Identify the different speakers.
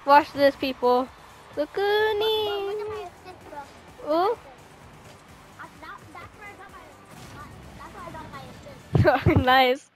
Speaker 1: Watch this, people. The Goonies. Oh.
Speaker 2: That's where I got my. That's where I got my assist.
Speaker 1: Nice.